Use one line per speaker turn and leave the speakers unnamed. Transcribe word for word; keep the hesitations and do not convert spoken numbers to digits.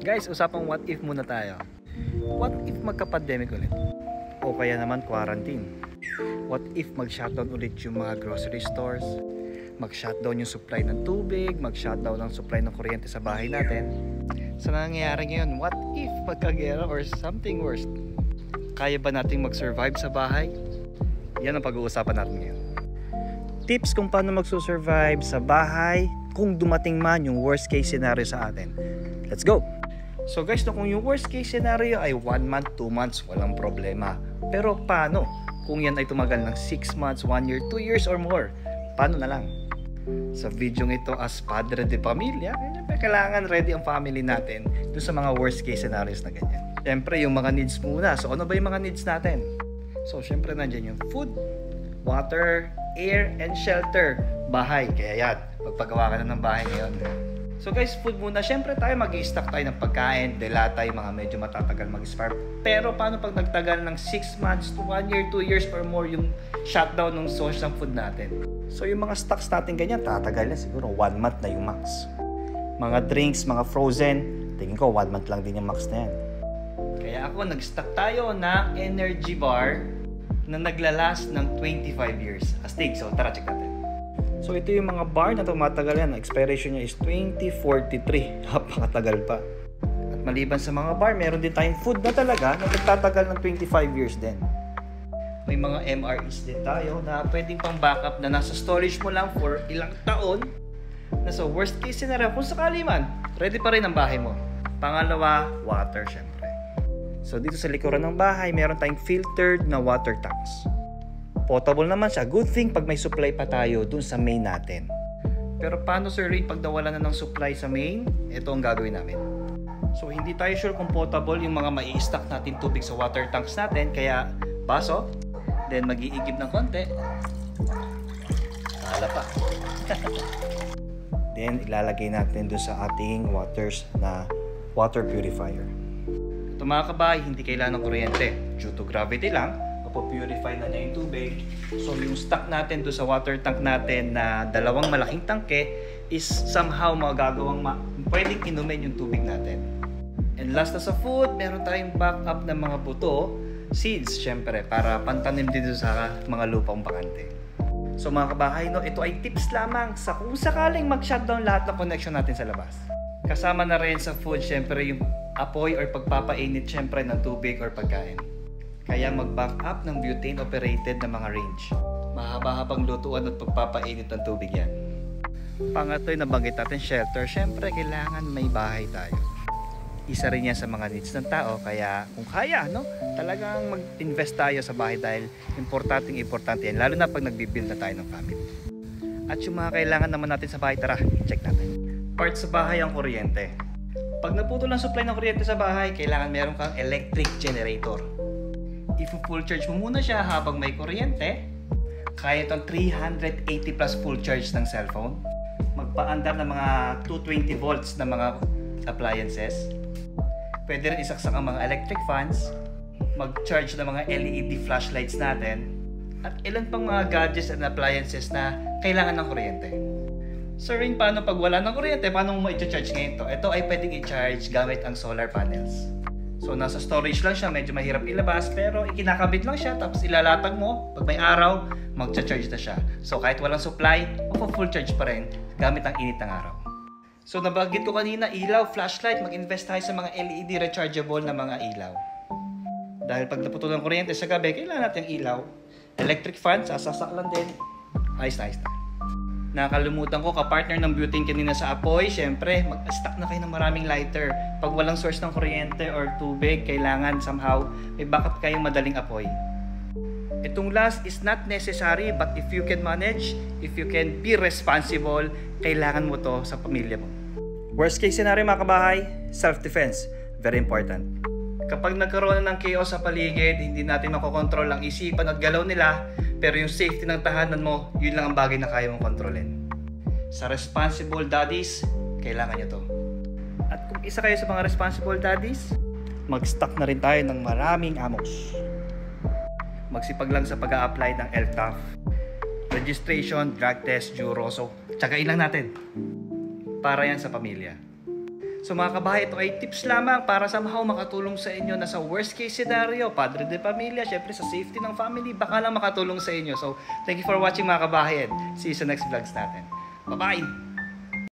Guys, usapang what if muna tayo. What if magka-pandemic ulit? O kaya naman quarantine? What if mag-shutdown ulit yung mga grocery stores? Mag-shutdown yung supply ng tubig, mag-shutdown ang supply ng kuryente sa bahay natin? Sa nangyayari ngayon, what if magkagera or something worse? Kaya ba nating mag-survive sa bahay? Yan ang pag-uusapan natin ngayon. Tips kung paano mag-survive sa bahay kung dumating man yung worst case scenario sa atin. Let's go! So guys, no, kung yung worst case scenario ay one month, two months, walang problema. Pero paano kung yan ay tumagal ng six months, one year, two years or more? Paano na lang? Sa video ito as padre de pamilya, kailangan ready ang family natin dun sa mga worst case scenarios na ganyan. Siyempre yung mga needs muna. So ano ba yung mga needs natin? So siyempre nandiyan yung food, water, air, and shelter. Bahay, kaya yan, magpagawa ka na ng bahay ngayon. So guys, food muna. Siyempre tayo mag-i-stock tayo ng pagkain, delata, yung mga medyo matatagal mag-expire. Pero paano pag nagtagal ng six months to one year, two years or more yung shutdown ng source ng food natin? So yung mga stocks natin ganyan, tatagal na siguro one month na yung max. Mga drinks, mga frozen, tingin ko one month lang din yung max na yan. Kaya ako, nag-stock tayo ng energy bar na naglalast ng twenty-five years. Astig, so tara check natin. So ito yung mga bar na tumatagal yan. Expiration niya is twenty forty-three. Napakatagal pa. At maliban sa mga bar, meron din tayong food na talaga na nagtatagal ng twenty-five years din. May mga M R Es din tayo na pwedeng pang backup na nasa storage mo lang for ilang taon. Na sa worst case scenario, kung sakali man, ready pa rin ang bahay mo. Pangalawa, water syempre. So dito sa likuran ng bahay, meron tayong filtered na water tanks. Potable naman siya. Good thing pag may supply pa tayo dun sa main natin. Pero paano sir Ray pag nawalan na ng supply sa main? Ito ang gagawin namin. So hindi tayo sure kung potable yung mga mai-stock natin tubig sa water tanks natin. Kaya baso, then mag-iigib ng konti. Kala pa. Then ilalagay natin dun sa ating waters na water purifier. Ito mga kabahay, hindi kailangan ng kuryente. Due to gravity lang, purify na niya yung tubig. So yung stock natin do sa water tank natin na dalawang malaking tangke is somehow magagawang ma pwedeng inumin yung tubig natin. And last na sa food, meron tayong backup ng mga buto, seeds syempre, para pantanim dito sa mga lupang bakante. So mga kabahay, no, ito ay tips lamang sa kung sakaling mag-shutdown lahat ng connection natin sa labas. Kasama na rin sa food syempre yung apoy or pagpapainit syempre ng tubig or pagkain. Kaya mag-back up ng butane-operated na mga range. Mahaba-habang lutuan at pagpapainit ng tubig yan. Pangatlo yung nabanggit natin, shelter. Siyempre, kailangan may bahay tayo. Isa rin yan sa mga needs ng tao. Kaya kung kaya, no, talagang mag-invest tayo sa bahay dahil importanteng importante yan. Lalo na pag nagbibuild na tayo ng family. At yung mga kailangan naman natin sa bahay, tara, check natin. Part sa bahay ang kuryente. Pag naputol ang supply ng kuryente sa bahay, kailangan meron kang electric generator. If full charge mo muna siya habang may kuryente, kaya itong three hundred eighty plus full charge ng cellphone. Magpaandar ng mga two hundred twenty volts na mga appliances. Pwede rin isaksak ang mga electric fans. Mag-charge ng mga L E D flashlights natin. At ilan pang mga gadgets and appliances na kailangan ng kuryente. So rin, paano pag wala ng kuryente, paano mo i-charge ngayon to? Ito ay pwedeng i-charge gamit ang solar panels. So nasa storage lang siya, medyo mahirap ilabas, pero ikinakabit lang siya, tapos ilalatag mo, pag may araw, magcha-charge na siya. So kahit walang supply, full charge pa rin gamit ang init ng araw. So nabanggit ko kanina, ilaw, flashlight, mag-invest tayo sa mga L E D rechargeable na mga ilaw. Dahil pag naputol ng kuryente sa gabi, kailangan natin ilaw. Electric fan, sasasak lang din. Ayos na, ayos na. Nakalimutan ko, kapartner ng butane kanina sa apoy, syempre, mag-stock na kayo ng maraming lighter. Pag walang source ng kuryente or tubig, kailangan somehow may backup kayong madaling apoy. Itong last is not necessary, but if you can manage, if you can be responsible, kailangan mo to sa pamilya mo. Worst case scenario mga kabahay, self-defense. Very important. Kapag nagkaroon na ng chaos sa paligid, hindi natin makokontrol ang isipan at galaw nila, pero yung safety ng tahanan mo, yun lang ang bagay na kaya mong kontrolin. Sa responsible daddies, kailangan nyo to. At kung isa kayo sa mga responsible daddies, mag-stock na rin tayo ng maraming amos. Magsipag lang sa pag-a-apply ng L T A F. Registration, drug test, Juro. So, tsagain lang natin. Para yan sa pamilya. So mga kabahay, ito ay tips lamang para somehow makatulong sa inyo na sa worst case scenario, padre de pamilya, syempre sa safety ng family, baka lang makatulong sa inyo. So thank you for watching mga kabahay, and see you sa next vlogs natin. Bye-bye!